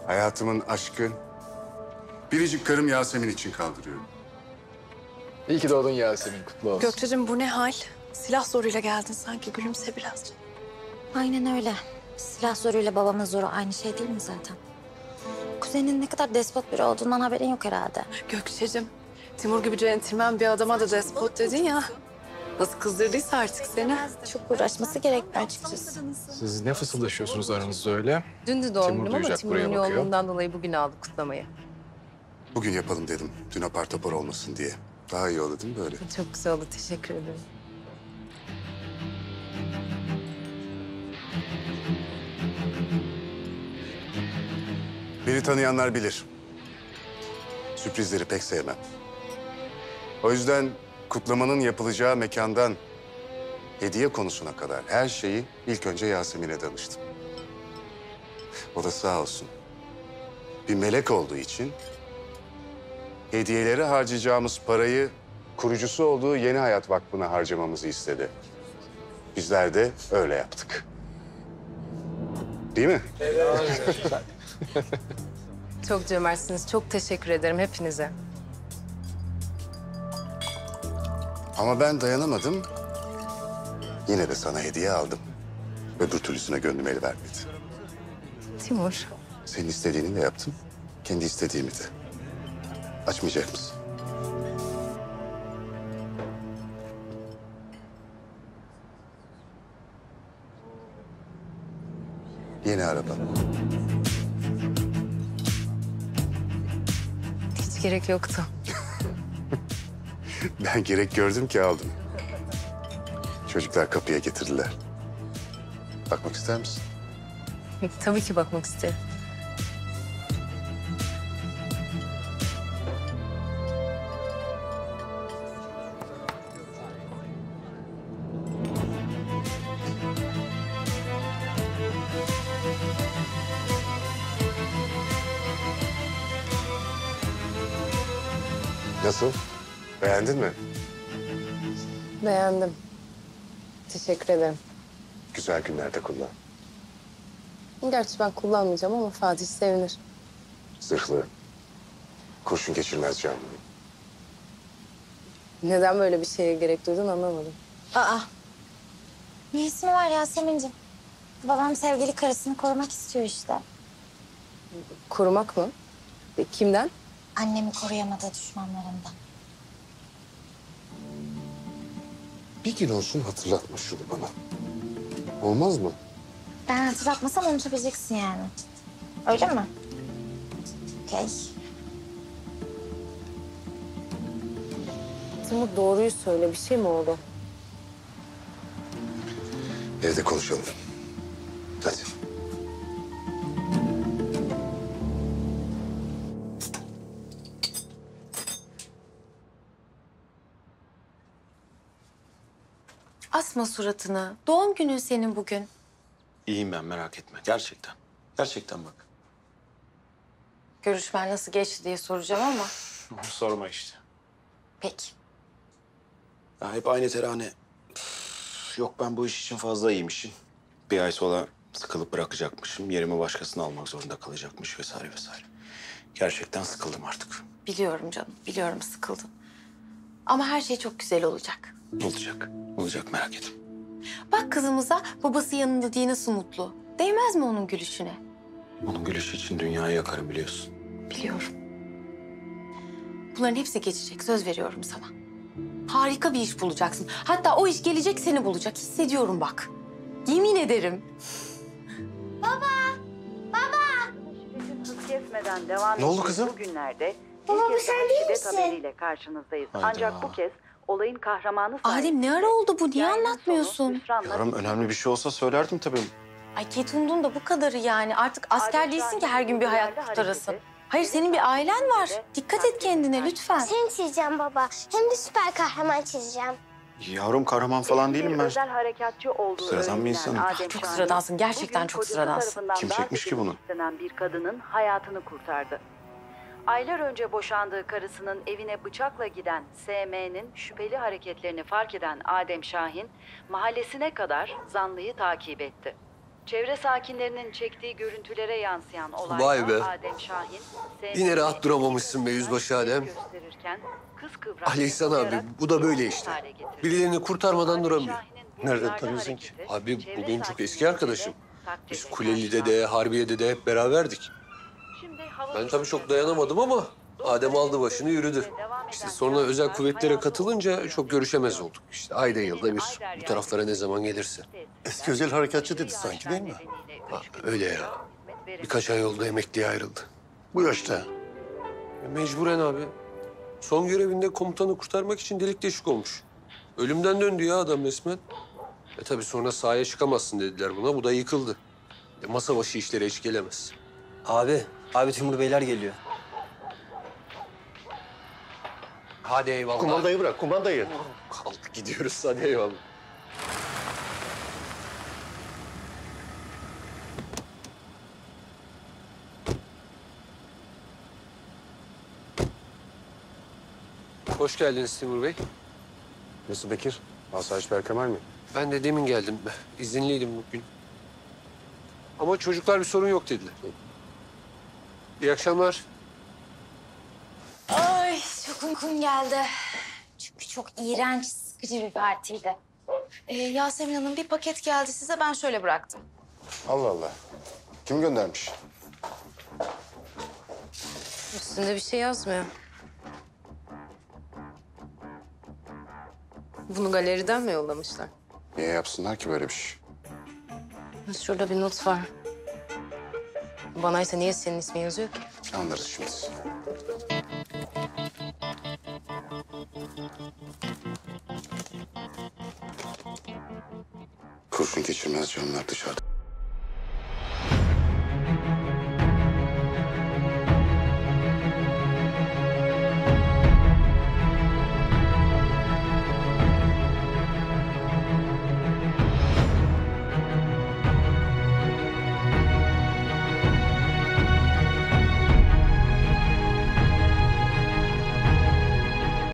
Hayatımın aşkı, biricik karım Yasemin için kaldırıyorum. İyi ki doğdun Yasemin, kutlu olsun. Gökçe'cim bu ne hal? Silah zoruyla geldin sanki. Gülümse birazcık. Aynen öyle. Silah zoruyla babamın zoru aynı şey değil mi zaten? Kuzenin ne kadar despot biri olduğundan haberin yok herhalde. Gökçe'cim, Timur gibi centilmen bir adama da despot dedin ya. Nasıl kızdırdıysa artık seni. Çok uğraşması gerekmiyor açıkçası. Siz ne fısıldaşıyorsunuz aranızda öyle? Dündü doğum Timur günüm ama duyacak, Timur'un buraya bakıyor. yoğunluğundan dolayı bugün aldık kutlamayı. Bugün yapalım dedim. Dün apar topar olmasın diye. Daha iyi oldu değil mi böyle? Çok güzel oldu, teşekkür ederim. Beni tanıyanlar bilir. Sürprizleri pek sevmem. O yüzden kutlamanın yapılacağı mekandan hediye konusuna kadar her şeyi ilk önce Yasemin'e danıştım. O da sağ olsun. Bir melek olduğu için hediyelere harcayacağımız parayı kurucusu olduğu Yeni Hayat Vakfı'na harcamamızı istedi. Bizler de öyle yaptık. Değil mi? Çok cömertsiniz, çok teşekkür ederim hepinize. Ama ben dayanamadım. Yine de sana hediye aldım. Öbür türlüsüne gönlüm el vermedi. Timur, Senin istediğini de yaptım. Kendi istediğimi de. Açmayacak mısın? Yeni araba. hiç gerek yoktu. Ben gerek gördüm ki aldım. Çocuklar kapıya getirdiler. Bakmak ister misin? Tabii ki bakmak isterim. Nasıl? Beğendin mi? Beğendim. Teşekkür ederim. Güzel günlerde kullan. Gerçi ben kullanmayacağım ama Fatih sevinir. Zırhlı. Kurşun geçirmez canlı. Neden böyle bir şeye gerek duydun anlamadım. Aa, ne ismi var Yasemin'ciğim? Babam sevgili karısını korumak istiyor işte. Korumak mı? Kimden? Annemi koruyamadığı düşmanlarından. Bir gün olsun hatırlatma şunu bana. Olmaz mı? Ben hatırlatmasam unutabileceksin yani. Öyle mi? Okey. Timur doğruyu söyle, bir şey mi oldu? Evde konuşalım. Hadi. Asma suratını. Doğum günün senin bugün. İyiyim ben, merak etme. Gerçekten. Gerçekten bak. Görüşmen nasıl geçti diye soracağım ama. Onu sorma işte. Peki. Ya hep aynı terane. Yok ben bu iş için fazla iyiymişim. Bir ay sonra sıkılıp bırakacakmışım. Yerimi başkasına almak zorunda kalacakmış vesaire vesaire. Gerçekten sıkıldım artık. Biliyorum canım. Biliyorum sıkıldın. Ama her şey çok güzel olacak. Olacak. Olacak, merak etme. Bak kızımıza babası yanında diye nasıl mutlu. Değmez mi onun gülüşüne? Onun gülüşü için dünyayı yakarım biliyorsun. Biliyorum. Bunların hepsi geçecek. Söz veriyorum sana. Harika bir iş bulacaksın. Hatta o iş gelecek seni bulacak. Hissediyorum bak. Yemin ederim. Hız kesmeden devam Ne oldu ettiği kızım? Bu günlerde Baba, bir bu kez sen daha değil şiddet misin? haberiyle karşınızdayız. Hayda. Ancak bu kez olayın kahramanı Adem ne ara oldu bu? Niye Hikayenin anlatmıyorsun? sonu hüsranla Yavrum bitiyor. önemli bir şey olsa söylerdim tabii. Ay Ketundun da bu kadarı yani. Artık asker Adem değilsin ki Şahin'in her gün bir hayat hareketi, kurtarasın. Hayır senin bir ailen var. Dikkat et kendine lütfen. Seni çizeceğim baba. Hem de süper kahraman çizeceğim. Yavrum kahraman falan değilim ben. Özel harekatçı olduğu Sıradan bir öğrenilen insanım. Adem Çok Şahin, sıradansın, gerçekten bugün çok kocası sıradansın. tarafından Kim darp çekmiş ki edilmek bunu? istenen bir kadının hayatını kurtardı. Aylar önce boşandığı karısının evine bıçakla giden SM'nin şüpheli hareketlerini fark eden Adem Şahin, mahallesine kadar zanlıyı takip etti. Çevre sakinlerinin çektiği görüntülere yansıyan olayda Vay be. Adem Şahin... Yine rahat duramamışsın be yüzbaşı Adem. gösterirken kıskıvrak Ali İhsan abi, dokuyarak bu da böyle etkisiz işte. hale getirdi. Birilerini kurtarmadan Adem duramıyor. Şahin'in bu Nereden uyarlı tanıyorsun ki? hareketi Abi çevre bu benim çok eski sakinleriyle arkadaşım. takdirle Biz Kuleli'de de, karşılandı. Harbiye'de de hep beraberdik. Şimdi hava Ben tabii çok dayanamadım ama Adem aldı başını yürüdü. İşte sonra özel kuvvetlere katılınca çok görüşemez olduk. İşte ayda yılda bir bu taraflara ne zaman gelirse. Eski özel harekatçı dedi sanki, değil mi? Ha, öyle ya. Birkaç ay oldu emekliye ayrıldı. Bu yaşta. Mecburen abi. Son görevinde komutanı kurtarmak için delik deşik olmuş. Ölümden döndü ya adam resmen. Tabii sonra sahaya çıkamazsın dediler buna. Bu da yıkıldı. Masa başı işlere hiç gelemez. Abi Timur Beyler geliyor. Hadi eyvallah. Kumandayı bırak, kumandayı. Kalk gidiyoruz hadi eyvallah. Hoş geldiniz Timur Bey. Nasıl Bekir? Asayiş Berkemal mi? Ben de demin geldim. İzinliydim bugün. Ama çocuklar bir sorun yok dediler. İyi akşamlar. Ay çok uykum geldi. Çünkü çok iğrenç, sıkıcı bir partiydi. Yasemin Hanım bir paket geldi size ben şöyle bıraktım. Allah Allah. Kim göndermiş? Üstünde bir şey yazmıyor. Bunu galeriden mi yollamışlar? Niye yapsınlar ki böyle bir şey? Şurada bir not var. Bana ise niye senin ismin yazıyor ki? Anlarız şimdi. Kurşun geçirmez canlar dışarıda.